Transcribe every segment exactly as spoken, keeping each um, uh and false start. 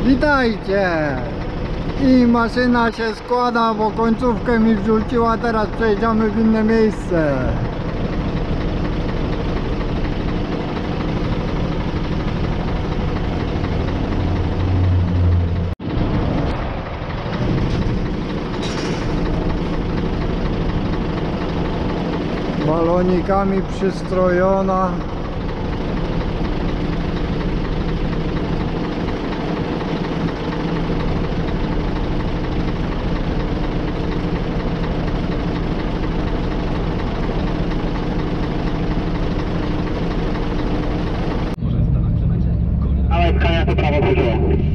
Witajcie! I maszyna się składa, bo końcówkę mi wrzuciła, teraz przejdziemy w inne miejsce. Balonikami przystrojona. Ale skania to prawo przyszło.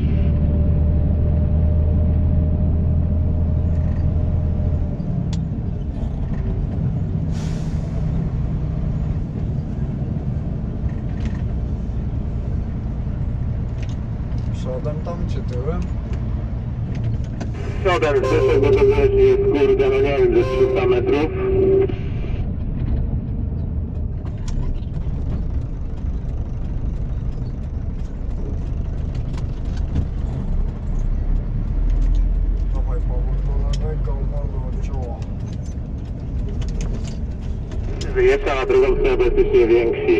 Przodem tam czy tyłem? Przodem wyszedł, bo to też jest kurde, no nie wiem, ze trzysta metrów. Dawaj powód do lewego, wolno od czoła. Wyjeżdża na drugą stronę, bezpiecznie więksi.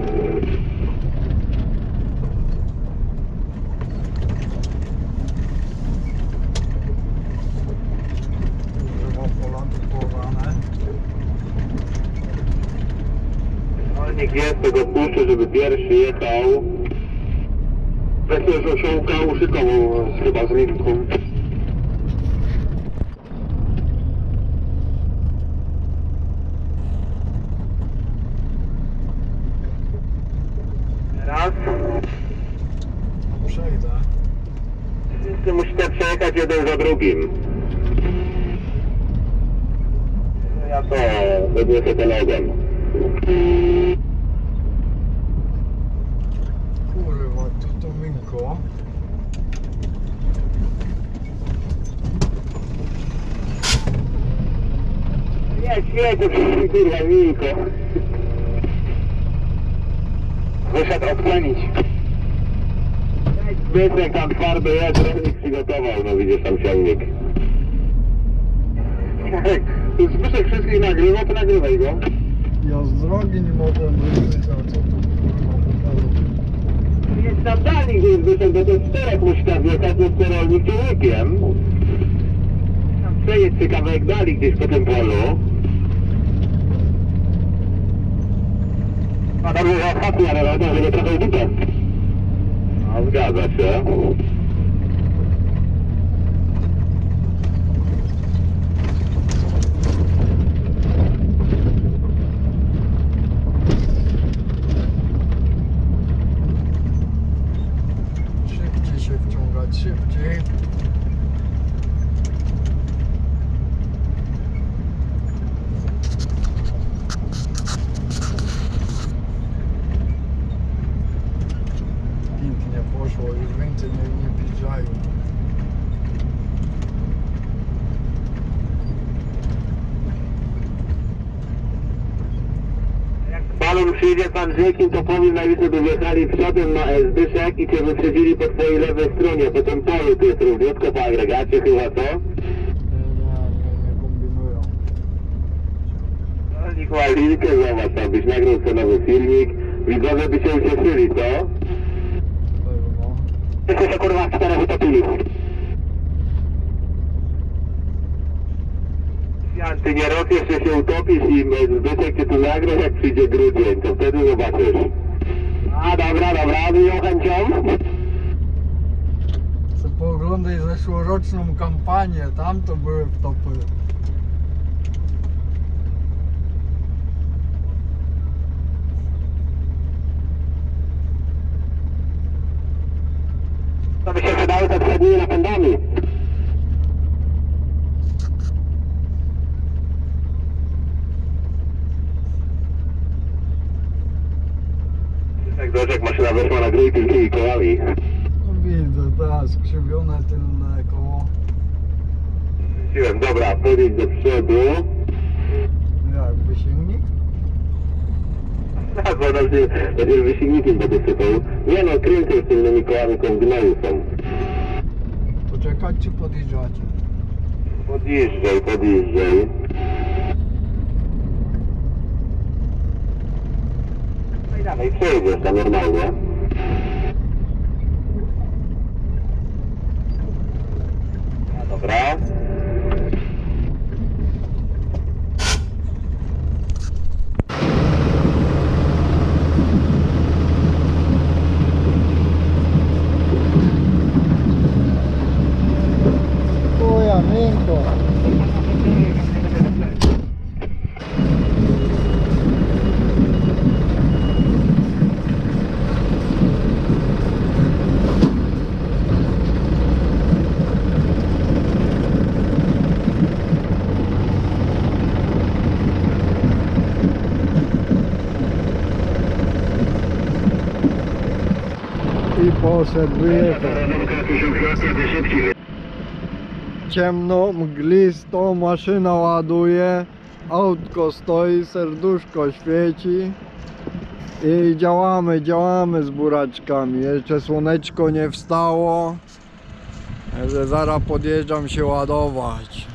Rolnik jest, tego puszczę, żeby pierwszy jechał. Weź też osiołka uszykową, chyba z linku. Raz. No przejdę. Wszyscy musicie przejechać jeden za drugim. Ja to wybiję ten ogon. Kurwa, tu to minko. Jedź, jedź, kurwa, Milko. Wyszedł odklenić. Zbytek tam twardy jest, rolnik przygotował, no widzisz tam ciągnik. Zbyszek wszystkich nagrywa, to nagrywaj go. Ja z drogi nie mogłem wyjść, a co tu kurwa pokazał? Jest tam dalej, gdzie Zbyszek, bo to czterech musi tam wjechać, jest rolnik człowiekiem. Tam przejedź się kawałek dalej gdzieś po tym polu. A dobrze, że ostatni, ale robię, żeby trochę dupę. No, zgadza się. Szybciej się wciągać, szybciej. Pięknie poszło, już więcej mnie nie bliżają. Jak balon przyjedzie pan rzekiem, to powiem najwyżej, by wjechali przodem na Zbyszek i cię wyprzedzili po twojej lewej stronie, po tym polu, tu jest równiutko po agregacie chyba, co? Nie, nie, nie, nie kombinują. Rolnik ma linkę, zobacz tam, byś nagrał sobie nowy filmik, widzowie by się ucieszyli, co? Pewno. Wszyscy się kurwa czterech utopili. Jan, ty nie rok jeszcze się utopisz i Zbyszek cię tu nagra, jak przyjdzie grudzień, to wtedy zobaczysz. A dobra, dobra, wyjął chęcią. Chcę pooglądać zeszłoroczną kampanię, tam to były wtopy. To by się przydały te przednimi napędami. Tak dobrze, jak maszyna weszła na gry tylnymi kołami. No widzę, teraz skrzywione tylne koło. Wróciłem, dobra, podejdź do przodu. Jak wysięgnik? Tak, bo nam się będziesz wysięgnikiem będę sypał. Nie no, kręcę z tylnymi kołami kombinowy są. czekać czy podjeżdżać? Podjeżdżaj, podjeżdżaj. No i dalej przejedziesz tam normalnie. No dobra. Chuja, miękko. I poszedł, wyjechał. Ciemno, mglisto, maszyna ładuje, autko stoi, serduszko świeci i działamy, działamy z buraczkami. Jeszcze słoneczko nie wstało, także zaraz podjeżdżam się ładować.